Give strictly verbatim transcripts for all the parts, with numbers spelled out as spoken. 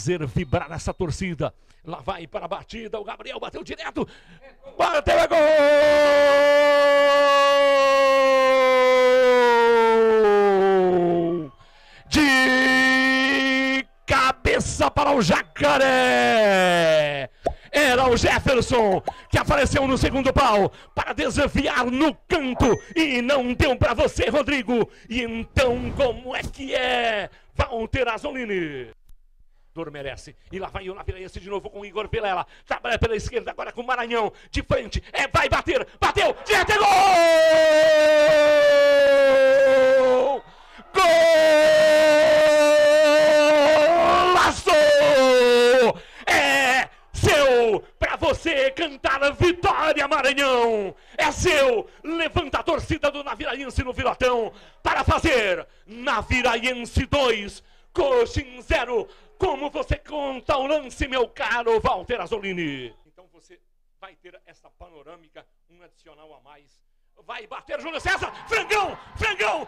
Fazer vibrar essa torcida. Lá vai para a batida, o Gabriel bateu direto, bateu, é gol! De cabeça para o Jacaré. Era o Jefferson que apareceu no segundo pau para desafiar no canto e não deu para você, Rodrigo. E então como é que é? Walter Azzolini. Merece. E lá vai o Naviraense de novo com o Igor Vilela. Trabalha pela esquerda agora com o Maranhão. De frente. É, vai bater. Bateu. Direto. Gol! Golaço! É seu para você cantar a vitória, Maranhão. É seu. Levanta a torcida do Naviraense no Virotão para fazer Naviraense dois, Coxim zero. Como você conta o lance, meu caro Walter Azzolini? Então você vai ter essa panorâmica, um adicional a mais. Vai bater Júlio César, frangão, frangão,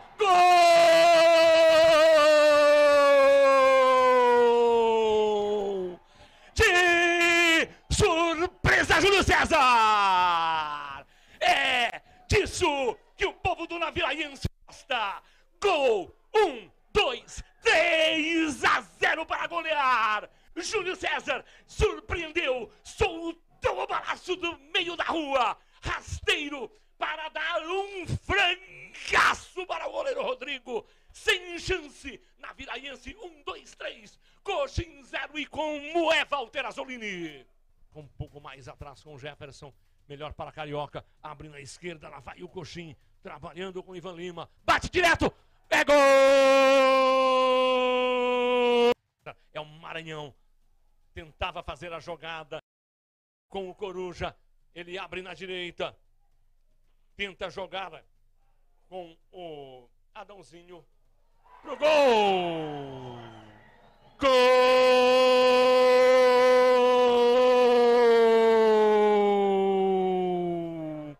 gol! De surpresa, Júlio César! É disso que o povo do Naviraense gosta. Gol, um, dois, três a zero para golear. Júlio César surpreendeu, soltou o balaço do meio da rua, rasteiro para dar um frangaço para o goleiro Rodrigo. Sem chance, Naviraense um, dois, três, Coxim zero. E como é Walter Azzolini? Um pouco mais atrás com o Jefferson, melhor para a Carioca, abre na esquerda, lá vai o Coxim, trabalhando com o Ivan Lima, bate direto, é gol! É o Maranhão, tentava fazer a jogada com o Coruja, ele abre na direita, tenta jogar com o Adãozinho pro gol! Gol!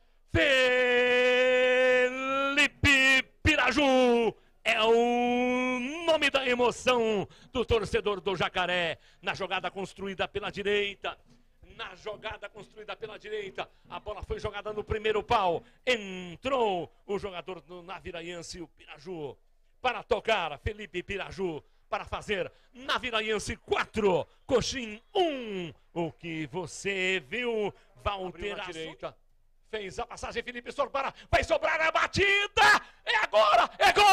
Felipe Piraju é o nome da emoção do torcedor do Jacaré. Na jogada construída pela direita, na jogada construída pela direita, a bola foi jogada no primeiro pau, entrou o jogador do Naviraense, o Piraju, para tocar, Felipe Piraju, para fazer Naviraense quatro, Coxim um. O que você viu, Walter à direita. Fez a passagem, Felipe Sorbara, vai sobrar a batida, é agora, é gol!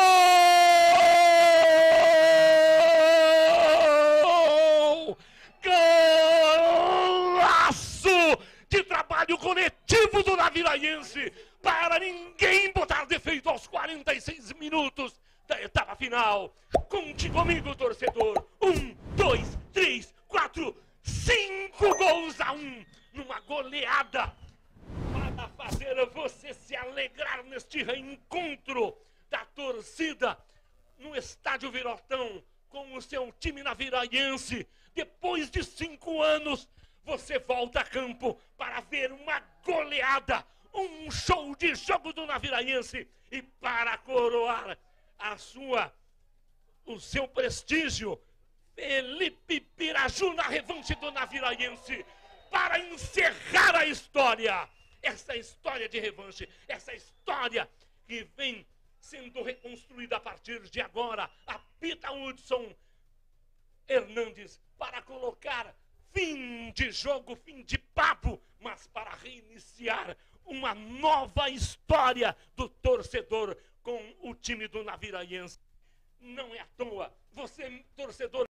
Golaço de trabalho coletivo do Naviraense, para ninguém botar defeito aos quarenta e seis minutos da etapa final. Conte comigo, torcedor, um, dois, três, quatro, cinco gols a um, numa goleada, para fazer você se alegrar neste reencontro da torcida no Estádio Virotão com o seu time Naviraense. Depois de cinco anos, você volta a campo para ver uma goleada, um show de jogo do Naviraense, e para coroar a sua, o seu prestígio, Felipe Piraju na revanche do Naviraense, para encerrar a história. Essa história de revanche, essa história que vem sendo reconstruída a partir de agora. Apita Hudson Hernandes para colocar fim de jogo, fim de papo, mas para reiniciar uma nova história do torcedor com o time do Naviraense. Não é à toa, você, torcedor